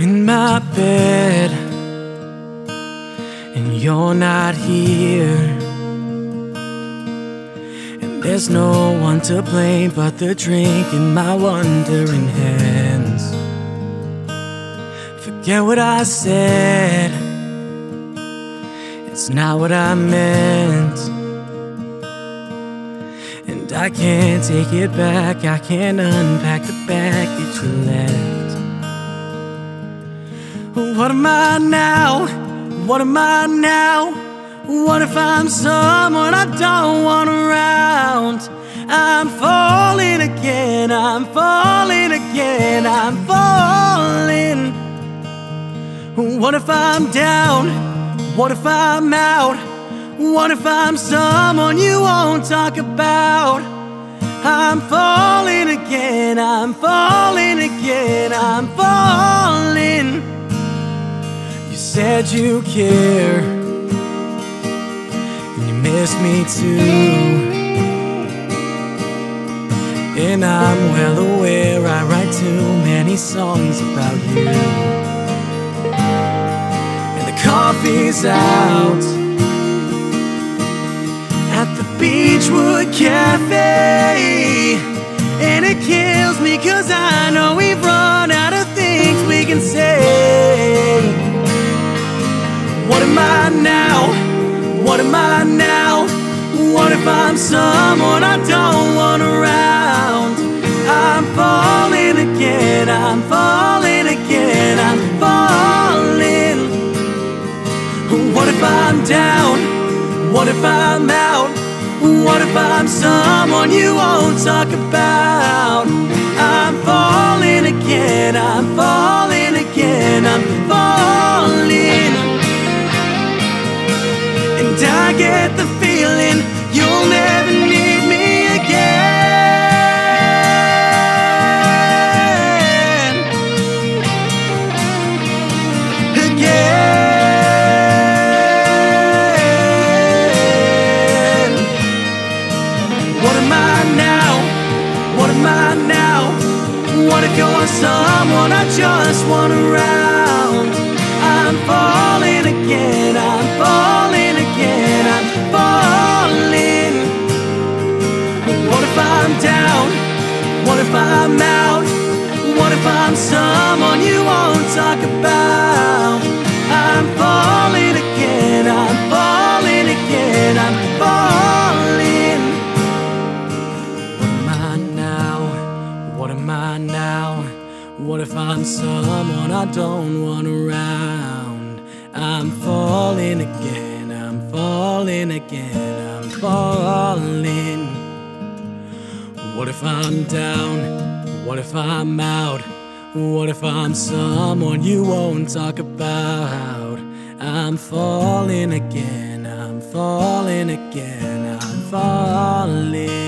in my bed and you're not here, and there's no one to blame but the drink in my wandering hands. Forget what I said, it's not what I meant, and I can't take it back. I can't unpack the bag that you left. What am I now? What am I now? What if I'm someone I don't want around? I'm falling again, I'm falling again, I'm falling. What if I'm down? What if I'm out? What if I'm someone you won't talk about? I'm falling again, I'm falling again, I'm falling. You said you care, and you miss me too, and I'm well aware I write too many songs about you. And the coffee's out at the Beachwood Cafe, and it kills me 'cause I know we've run out of things we can say. What am I now? What am I now? What if I'm someone I don't want around? I'm falling again, I'm falling again, I'm falling. What if I'm down? What if I'm out? What if I'm someone you won't talk about? I'm falling again, I'm falling again, I'm falling. And I get the feeling you'll never need me again. Again. What am I now? What am I now? What if you're someone I just want around? I'm falling again, I'm falling again, I'm falling. What if I'm down? What if I'm out? What if I'm someone you won't talk about? I'm falling again, I'm falling again, I'm falling. What am I now? What am I now? What if I'm someone I don't want around? I'm falling again, I'm falling again, I'm falling. What if I'm down? What if I'm out? What if I'm someone you won't talk about? I'm falling again, I'm falling again, I'm falling.